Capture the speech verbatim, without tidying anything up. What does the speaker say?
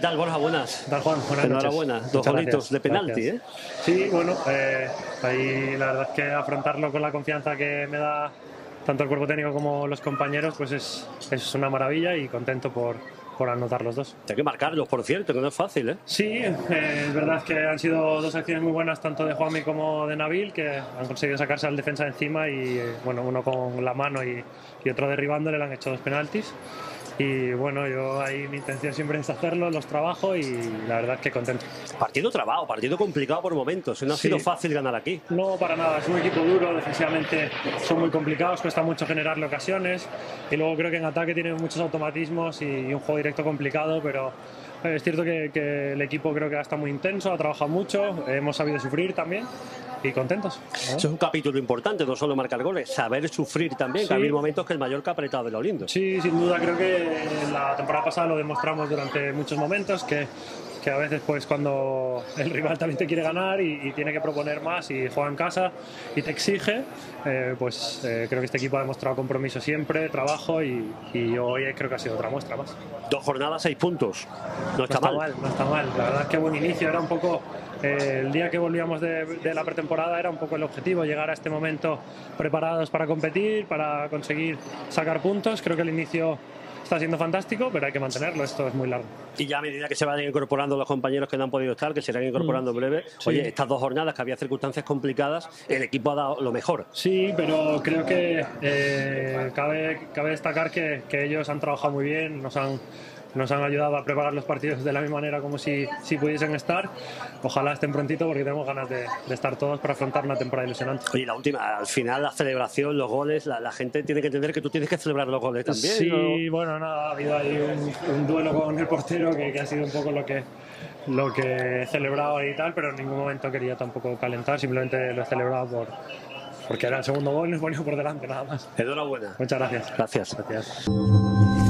¿Qué tal, Borja? Buenas. ¿Qué tal, Juan? Buenas Enhorabuena, noches. dos Muchas golitos gracias. de penalti, Gracias. ¿eh? Sí, bueno, eh, ahí la verdad es que afrontarlo con la confianza que me da tanto el cuerpo técnico como los compañeros, pues es, es una maravilla y contento por, por anotar los dos. Hay que marcarlos, por cierto, que no es fácil, ¿eh? Sí, eh, es verdad que han sido dos acciones muy buenas, tanto de Juanmi como de Nabil, que han conseguido sacarse al defensa de encima y, eh, bueno, uno con la mano y, y otro derribándole, le han hecho dos penaltis. Y bueno, yo ahí mi intención siempre es hacerlo, los trabajo y la verdad es que contento. Partido trabado, partido complicado por momentos. No ha Sí. sido fácil ganar aquí. No, para nada. Es un equipo duro, defensivamente son muy complicados, cuesta mucho generarle ocasiones. Y luego creo que en ataque tienen muchos automatismos y un juego directo complicado, pero es cierto que, que el equipo creo que ha estado muy intenso, ha trabajado mucho, hemos sabido sufrir también y contentos, ¿no? Eso es un capítulo importante, no solo marcar goles, saber sufrir también, Sí. que ha habido momentos que el Mallorca ha apretado de lo lindo. Sí, sin duda, creo que la temporada pasada lo demostramos durante muchos momentos, que, que a veces pues cuando el rival también te quiere ganar y, y tiene que proponer más y juega en casa y te exige, eh, pues eh, creo que este equipo ha demostrado compromiso siempre, trabajo y, y hoy creo que ha sido otra muestra más. Dos jornadas, seis puntos. No No está, está mal. mal, no está mal. La verdad es que buen inicio, era un poco eh, el día que volvíamos de, de la pretemporada era un poco el objetivo, llegar a este momento preparados para competir, para conseguir sacar puntos. Creo que el inicio está siendo fantástico, pero hay que mantenerlo, esto es muy largo. Y ya a medida que se vayan incorporando los compañeros que no han podido estar, que se irán incorporando en breve, Sí. oye, estas dos jornadas que había circunstancias complicadas, el equipo ha dado lo mejor. Sí, pero creo que eh, cabe, cabe destacar que, que ellos han trabajado muy bien, nos han, nos han ayudado a preparar los partidos de la misma manera como si, si pudiesen estar. Ojalá estén prontito porque tenemos ganas de, de estar todos para afrontar una temporada ilusionante. Oye, la última, al final la celebración, los goles, la, la gente tiene que entender que tú tienes que celebrar los goles también. Sí, ¿no? bueno, nada, ha habido ahí un, un duelo con el portero que, que ha sido un poco lo que, lo que he celebrado y tal, pero en ningún momento quería tampoco calentar, simplemente lo he celebrado por, porque era el segundo gol y nos ponía por delante, nada más. Enhorabuena. Muchas gracias. Gracias. Gracias.